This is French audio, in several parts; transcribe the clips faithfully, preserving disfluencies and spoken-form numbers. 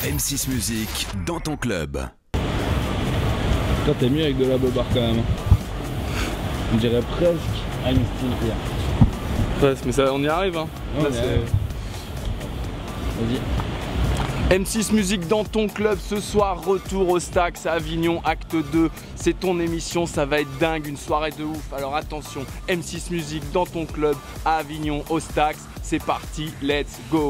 M six Musique dans ton club. Toi t'es mieux avec de la bobarde quand même. On dirait presque I'm still here. Presque, mais ça, on y arrive hein. Non, Là, mais vas-y. M six Musique dans ton club ce soir, retour au Stax à Avignon, acte deux. C'est ton émission, ça va être dingue, une soirée de ouf. Alors attention, M six Musique dans ton club à Avignon, au Stax. C'est parti, let's go.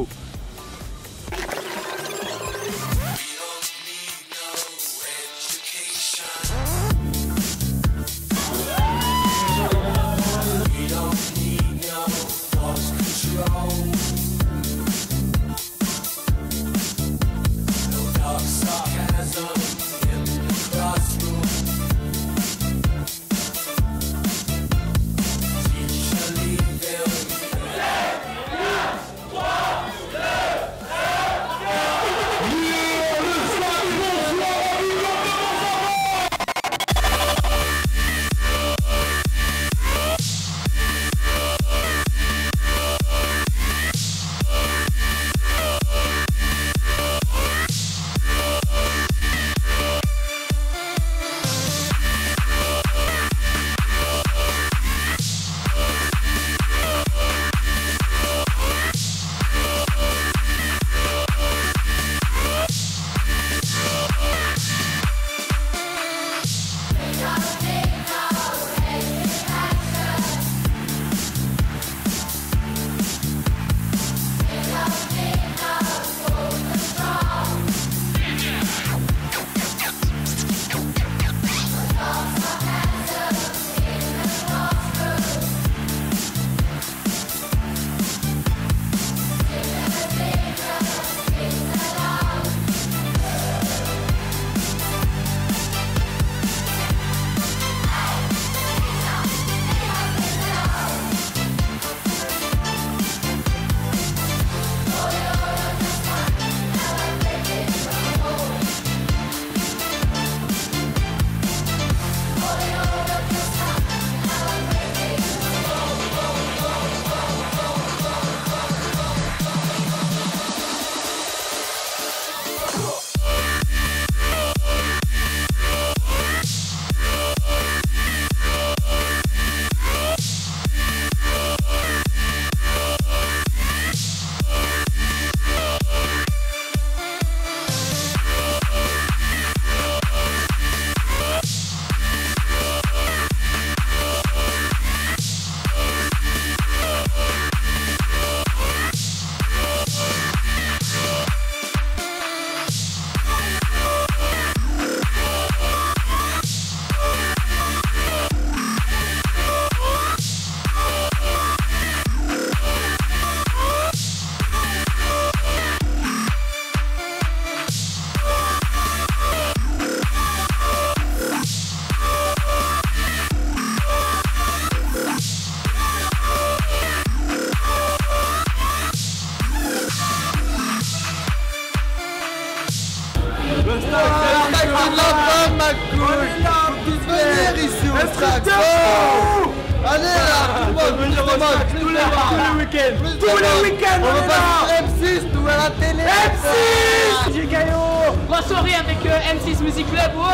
Allez là, tous les week-ends, tous les week-ends, on va passer M six, nous à la télé. M six, J'ai Caillot, grosse soirée avec euh, M six Music Club. Ouais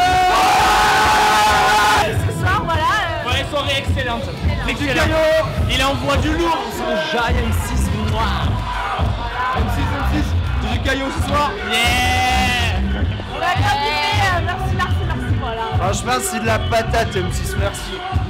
ce soir, voilà. Euh... Ouais, soirée excellente. Excellente. Il envoie du lourd. Son jaille M six noir. M six, M six, D J Caillot ce soir. Yeah. On va continuer. Merci, merci, merci. Voilà. Franchement, c'est de la patate M six, merci.